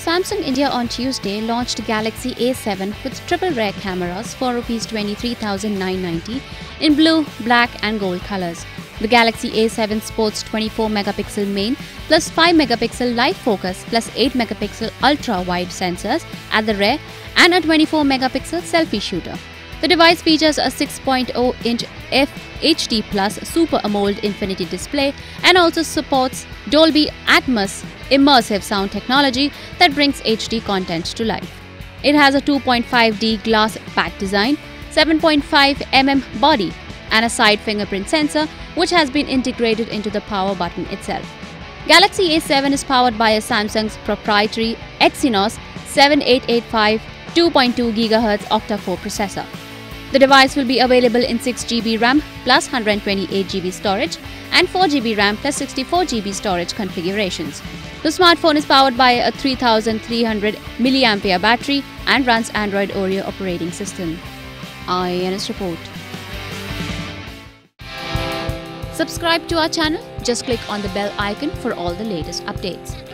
Samsung India on Tuesday launched Galaxy A7 with triple rear cameras for Rs 23,990 in blue, black and gold colors. The Galaxy A7 sports 24-megapixel main plus 5-megapixel live focus plus 8-megapixel ultra-wide sensors at the rear and a 24-megapixel selfie shooter. The device features a 6.0-inch HD Plus Super AMOLED Infinity display and also supports Dolby Atmos immersive sound technology that brings HD content to life. It has a 2.5D glass back design, 7.5 mm body and a side fingerprint sensor which has been integrated into the power button itself. Galaxy A7 is powered by a Samsung's proprietary Exynos 7885 2.2 GHz octa-core processor. The device will be available in 6GB RAM plus 128GB storage and 4GB RAM plus 64GB storage configurations. The smartphone is powered by a 3300 mAh battery and runs Android Oreo operating system. IANS report. Subscribe to our channel. Just click on the bell icon for all the latest updates.